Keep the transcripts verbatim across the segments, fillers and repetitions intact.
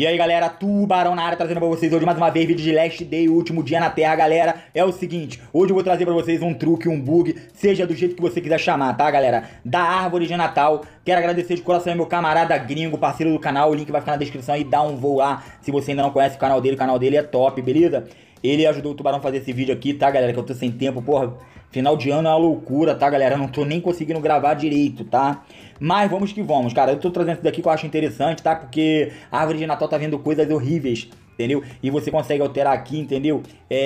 E aí, galera, Tubarão na área, trazendo pra vocês hoje mais uma vez vídeo de Last Day, o último dia na Terra, galera. É o seguinte, hoje eu vou trazer pra vocês um truque, um bug, seja do jeito que você quiser chamar, tá, galera? Da árvore de Natal. Quero agradecer de coração ao meu camarada gringo, parceiro do canal, o link vai ficar na descrição e dá um voo lá, se você ainda não conhece o canal dele, o canal dele é top, beleza? Ele ajudou o Tubarão a fazer esse vídeo aqui, tá, galera? Que eu tô sem tempo, porra. Final de ano é uma loucura, tá, galera? Eu não tô nem conseguindo gravar direito, tá? Mas vamos que vamos, cara. Eu tô trazendo isso daqui que eu acho interessante, tá? Porque a árvore de Natal tá vendo coisas horríveis, entendeu? E você consegue alterar aqui, entendeu?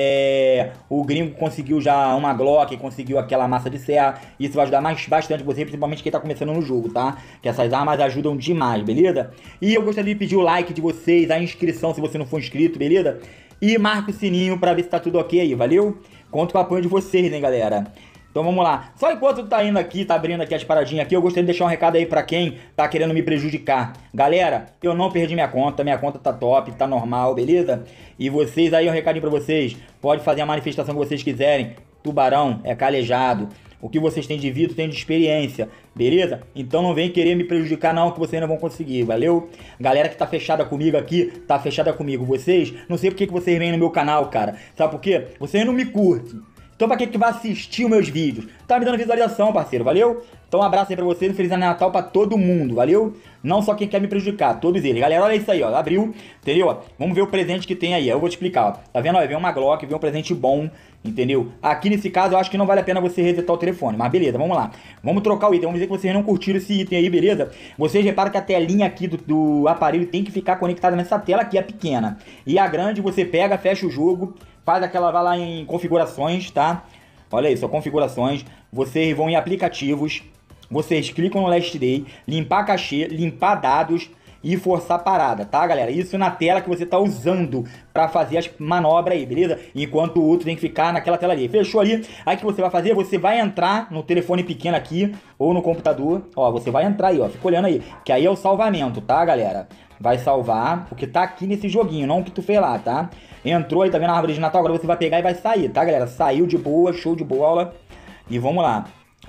É... O gringo conseguiu já uma Glock, conseguiu aquela massa de serra. Isso vai ajudar mais, bastante você, principalmente quem tá começando no jogo, tá? Que essas armas ajudam demais, beleza? E eu gostaria de pedir o like de vocês, a inscrição se você não for inscrito, beleza? E marca o sininho pra ver se tá tudo ok aí, valeu? Conto com o apoio de vocês, né, galera? Então vamos lá. Só enquanto tu tá indo aqui, tá abrindo aqui as paradinhas aqui, eu gostaria de deixar um recado aí pra quem tá querendo me prejudicar. Galera, eu não perdi minha conta, minha conta tá top, tá normal, beleza? E vocês aí, um recadinho pra vocês, pode fazer a manifestação que vocês quiserem. Tubarão é calejado. O que vocês têm de vida, tem de experiência, beleza? Então não vem querer me prejudicar não, que vocês não vão conseguir, valeu? Galera que tá fechada comigo aqui, tá fechada comigo. Vocês, não sei por que que vocês vêm no meu canal, cara. Sabe por quê? Vocês não me curtem. Então pra que que vai assistir os meus vídeos? Tá me dando visualização, parceiro, valeu? Então um abraço aí pra vocês, um Feliz Natal pra todo mundo, valeu? Não só quem quer me prejudicar, todos eles. Galera, olha isso aí, ó, abriu, entendeu? Vamos ver o presente que tem aí, eu vou te explicar, ó. Tá vendo? Ó, vem uma Glock, vem um presente bom, entendeu? Aqui nesse caso eu acho que não vale a pena você resetar o telefone, mas beleza, vamos lá. Vamos trocar o item, vamos dizer que vocês não curtiram esse item aí, beleza? Vocês reparam que a telinha aqui do, do aparelho tem que ficar conectada nessa tela aqui, a pequena. E a grande você pega, fecha o jogo, faz aquela, vai lá em configurações, tá? Olha isso, configurações, vocês vão em aplicativos, vocês clicam no Last Day, limpar cachê, limpar dados e forçar parada, tá, galera? Isso na tela que você tá usando pra fazer as manobras aí, beleza? Enquanto o outro tem que ficar naquela tela ali. Fechou ali? Aí o que você vai fazer? Você vai entrar no telefone pequeno aqui ou no computador, ó, você vai entrar aí, ó, fica olhando aí, que aí é o salvamento, tá, galera? Vai salvar, porque tá aqui nesse joguinho, não o que tu fez lá, tá? Entrou aí, tá vendo a árvore de Natal? Agora você vai pegar e vai sair, tá, galera? Saiu de boa, show de bola. E vamos lá.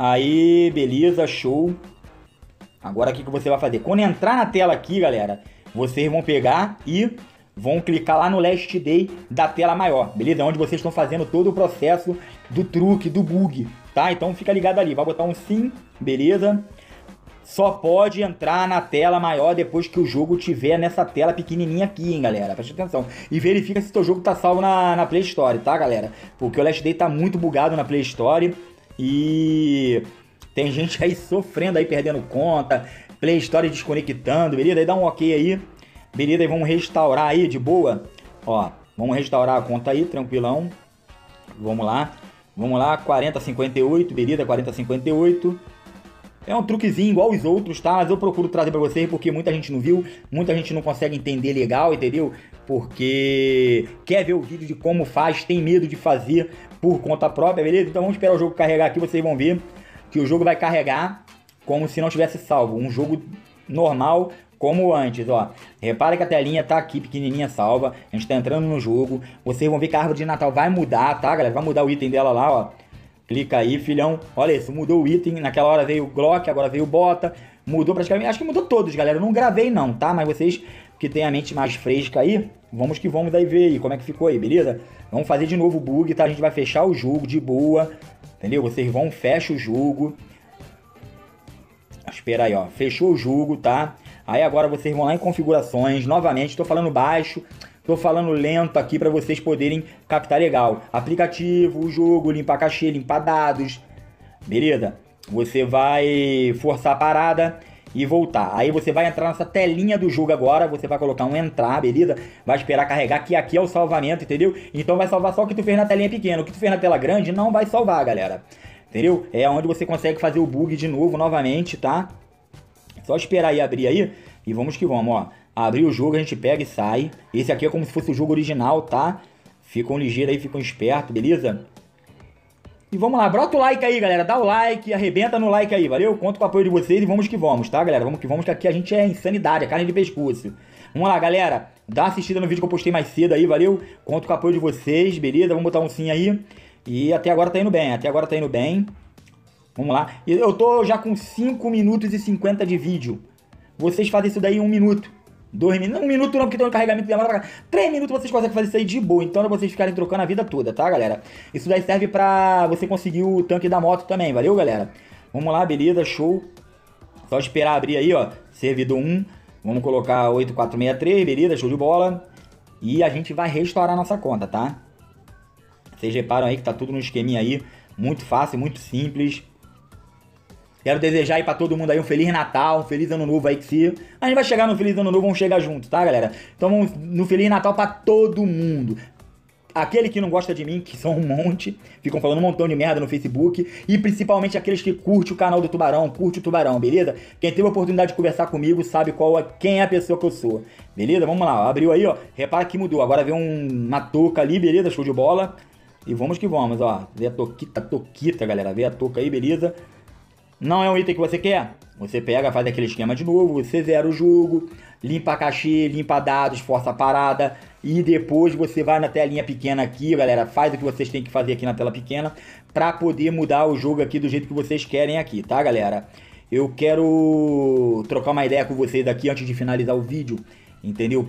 Aí, beleza, show. Agora o que que você vai fazer? Quando entrar na tela aqui, galera, vocês vão pegar e vão clicar lá no Last Day da tela maior, beleza? Onde vocês estão fazendo todo o processo do truque, do bug, tá? Então fica ligado ali, vai botar um sim, beleza? Só pode entrar na tela maior depois que o jogo tiver nessa tela pequenininha aqui, hein, galera? Preste atenção. E verifica se seu jogo tá salvo na, na Play Store, tá, galera? Porque o Last Day tá muito bugado na Play Store e tem gente aí sofrendo aí, perdendo conta, Play Store desconectando, beleza? Aí dá um ok aí, beleza? Aí vamos restaurar aí de boa. Ó, vamos restaurar a conta aí, tranquilão. Vamos lá. Vamos lá, quarenta cinquenta e oito, beleza? quarenta cinquenta e oito. É um truquezinho igual os outros, tá? Mas eu procuro trazer pra vocês porque muita gente não viu, muita gente não consegue entender legal, entendeu? Porque quer ver o vídeo de como faz, tem medo de fazer por conta própria, beleza? Então vamos esperar o jogo carregar aqui, vocês vão ver que o jogo vai carregar como se não tivesse salvo. Um jogo normal como antes, ó. Repara que a telinha tá aqui pequenininha salva, a gente tá entrando no jogo. Vocês vão ver que a árvore de Natal vai mudar, tá, galera? Vai mudar o item dela lá, ó. Clica aí, filhão. Olha isso, mudou o item. Naquela hora veio o Glock, agora veio o Bota. Mudou praticamente. Acho que mudou todos, galera. Eu não gravei não, tá? Mas vocês que têm a mente mais fresca aí, vamos que vamos daí ver aí como é que ficou aí, beleza? Vamos fazer de novo o bug, tá? A gente vai fechar o jogo de boa. Entendeu? Vocês vão, fecha o jogo. Espera aí, ó. Fechou o jogo, tá? Aí agora vocês vão lá em configurações. Novamente, tô falando baixo. Tô falando lento aqui para vocês poderem captar legal. Aplicativo, o jogo, limpar cachê, limpar dados. Beleza? Você vai forçar a parada e voltar. Aí você vai entrar nessa telinha do jogo agora. Você vai colocar um entrar, beleza? Vai esperar carregar, que aqui é o salvamento, entendeu? Então vai salvar só o que tu fez na telinha pequena. O que tu fez na tela grande não vai salvar, galera. Entendeu? É onde você consegue fazer o bug de novo, novamente, tá? Só esperar aí abrir aí. E vamos que vamos, ó. Abrir o jogo, a gente pega e sai. Esse aqui é como se fosse o jogo original, tá? Ficam ligeiros aí, ficam espertos, beleza? E vamos lá, brota o like aí, galera. Dá o like, arrebenta no like aí, valeu? Conto com o apoio de vocês e vamos que vamos, tá, galera? Vamos que vamos, que aqui a gente é insanidade, é carne de pescoço. Vamos lá, galera. Dá uma assistida no vídeo que eu postei mais cedo aí, valeu? Conto com o apoio de vocês, beleza? Vamos botar um sim aí. E até agora tá indo bem, até agora tá indo bem. Vamos lá. Eu tô já com cinco minutos e cinquenta de vídeo. Vocês fazem isso daí em um minuto. Dois minutos, um minuto não, porque tem um carregamento demora pra cá. Três minutos vocês conseguem fazer isso aí de boa. Então é vocês ficarem trocando a vida toda, tá, galera? Isso daí serve pra você conseguir o tanque da moto também, valeu, galera? Vamos lá, beleza, show. Só esperar abrir aí, ó, servidor um. Vamos colocar oito quatro seis três, beleza, show de bola. E a gente vai restaurar nossa conta, tá? Vocês reparam aí que tá tudo no esqueminha aí. Muito fácil, muito simples. Quero desejar aí pra todo mundo aí um Feliz Natal, um Feliz Ano Novo aí que se... A gente vai chegar no Feliz Ano Novo, vamos chegar junto, tá, galera? Então vamos no Feliz Natal pra todo mundo. Aquele que não gosta de mim, que são um monte, ficam falando um montão de merda no Facebook. E principalmente aqueles que curtem o canal do Tubarão, curte o Tubarão, beleza? Quem teve a oportunidade de conversar comigo sabe qual é, quem é a pessoa que eu sou. Beleza? Vamos lá, ó. Abriu aí, ó. Repara que mudou. Agora vem um, uma touca ali, beleza? Show de bola. E vamos que vamos, ó. Vê a toquita, toquita, galera. Vê a touca aí, beleza? Não é um item que você quer? Você pega, faz aquele esquema de novo, você zera o jogo, limpa cachê, limpa dados, força a parada e depois você vai na telinha pequena aqui, galera, faz o que vocês têm que fazer aqui na tela pequena pra poder mudar o jogo aqui do jeito que vocês querem aqui, tá, galera? Eu quero trocar uma ideia com vocês aqui antes de finalizar o vídeo, entendeu?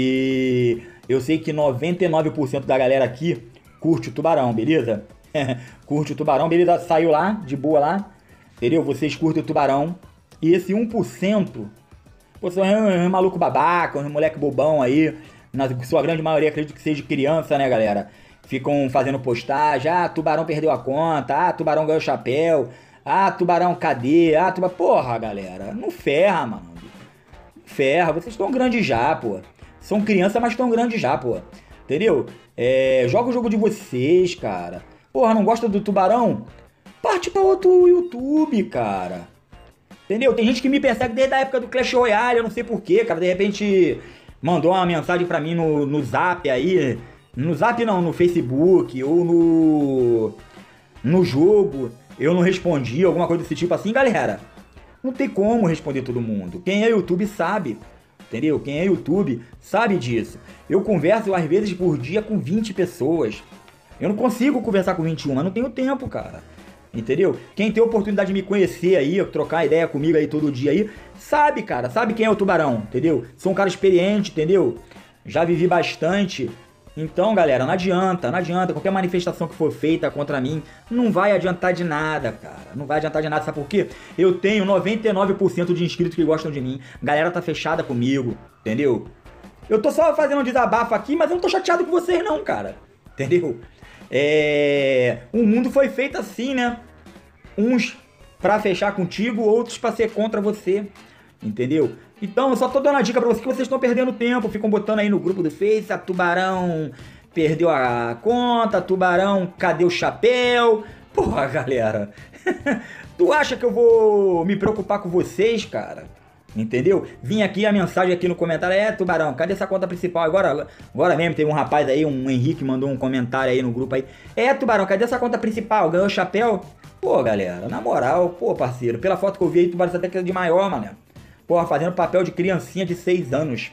Porque eu sei que noventa e nove por cento da galera aqui curte o Tubarão, beleza? Curte o Tubarão, beleza? Saiu lá, de boa lá. Entendeu? Vocês curtem o Tubarão. E esse um por cento, pô, são um, um maluco babaca, um moleque bobão aí. Na sua grande maioria, acredito que seja criança, né, galera? Ficam fazendo postagem. Ah, Tubarão perdeu a conta. Ah, Tubarão ganhou chapéu. Ah, Tubarão cadê? Ah, Tubarão... Porra, galera. Não ferra, mano. Não ferra. Vocês estão grandes já, pô. São crianças, mas estão grandes já, pô. Entendeu? É, joga o jogo de vocês, cara. Porra, não gosta do Tubarão? Parte pra outro YouTube, cara. Entendeu? Tem gente que me persegue desde a época do Clash Royale, eu não sei porquê, cara. De repente mandou uma mensagem pra mim no, no Zap aí. No Zap não, no Facebook ou no... No jogo. Eu não respondi, alguma coisa desse tipo assim, galera. Não tem como responder todo mundo. Quem é YouTube sabe. Entendeu? Quem é YouTube sabe disso. Eu converso às vezes por dia com vinte pessoas. Eu não consigo conversar com vinte e um, eu não tenho tempo, cara. Entendeu? Quem tem a oportunidade de me conhecer aí, trocar ideia comigo aí todo dia aí, sabe, cara, sabe quem é o Tubarão, entendeu? Sou um cara experiente, entendeu? Já vivi bastante. Então, galera, não adianta, não adianta. Qualquer manifestação que for feita contra mim, não vai adiantar de nada, cara. Não vai adiantar de nada, sabe por quê? Eu tenho noventa e nove por cento de inscritos que gostam de mim. A galera tá fechada comigo, entendeu? Eu tô só fazendo um desabafo aqui, mas eu não tô chateado com vocês não, cara. Entendeu? É... O mundo foi feito assim, né? Uns pra fechar contigo, outros pra ser contra você. Entendeu? Então, eu só tô dando a dica pra vocês que vocês estão perdendo tempo. Ficam botando aí no grupo do Face, a Tubarão perdeu a conta, Tubarão, cadê o chapéu? Porra, galera. Tu acha que eu vou me preocupar com vocês, cara? Entendeu? Vim aqui a mensagem aqui no comentário. É, Tubarão, cadê essa conta principal? Agora, agora mesmo teve um rapaz aí, um Henrique, mandou um comentário aí no grupo aí. É, Tubarão, cadê essa conta principal? Ganhou o chapéu? Pô, galera, na moral, pô, parceiro, pela foto que eu vi aí, tu parece até que é de maior, mano. Porra, fazendo papel de criancinha de seis anos.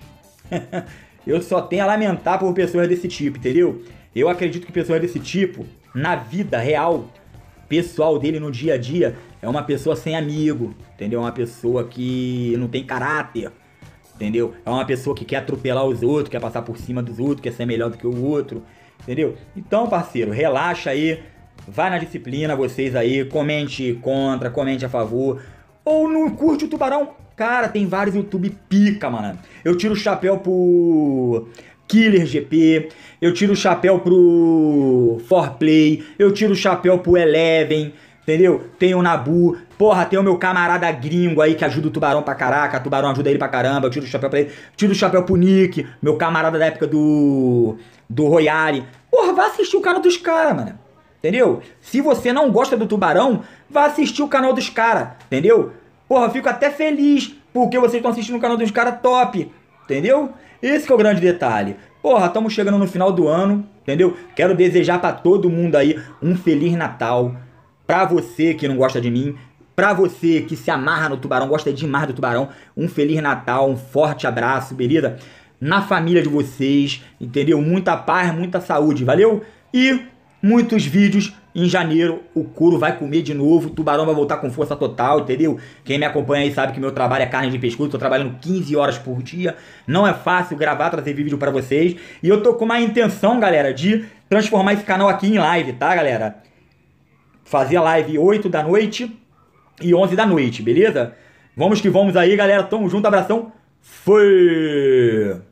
Eu só tenho a lamentar por pessoas desse tipo, entendeu? Eu acredito que pessoas desse tipo, na vida real, pessoal dele no dia a dia, é uma pessoa sem amigo, entendeu? É uma pessoa que não tem caráter, entendeu? É uma pessoa que quer atropelar os outros, quer passar por cima dos outros, quer ser melhor do que o outro, entendeu? Então, parceiro, relaxa aí, vai na disciplina vocês aí, comente contra, comente a favor, ou não curte o Tubarão. Cara, tem vários YouTube pica, mano. Eu tiro o chapéu pro Killer G P, eu tiro o chapéu pro quatro Play, eu tiro o chapéu pro Eleven, entendeu? Tem o Nabu, porra, tem o meu camarada gringo aí que ajuda o Tubarão pra caraca, o Tubarão ajuda ele pra caramba, eu tiro o chapéu pra ele, tiro o chapéu pro Nick, meu camarada da época do do Royale. Porra, vai assistir o canal dos caras, mano. Entendeu? Se você não gosta do Tubarão, vai assistir o canal dos caras, entendeu? Porra, eu fico até feliz porque vocês estão assistindo o canal dos caras top, entendeu? Esse que é o grande detalhe. Porra, estamos chegando no final do ano, entendeu? Quero desejar pra todo mundo aí um Feliz Natal. Pra você que não gosta de mim, pra você que se amarra no Tubarão, gosta demais do Tubarão, um Feliz Natal, um forte abraço, beleza? Na família de vocês, entendeu? Muita paz, muita saúde, valeu? E muitos vídeos em janeiro o couro vai comer de novo, o tubarão vai voltar com força total, entendeu? Quem me acompanha aí sabe que meu trabalho é carne de pescoço, tô trabalhando quinze horas por dia, não é fácil gravar, trazer vídeo pra vocês, e eu tô com uma intenção, galera, de transformar esse canal aqui em live, tá, galera? Fazer live oito da noite e onze da noite, beleza? Vamos que vamos aí, galera, tamo junto, abração, foi!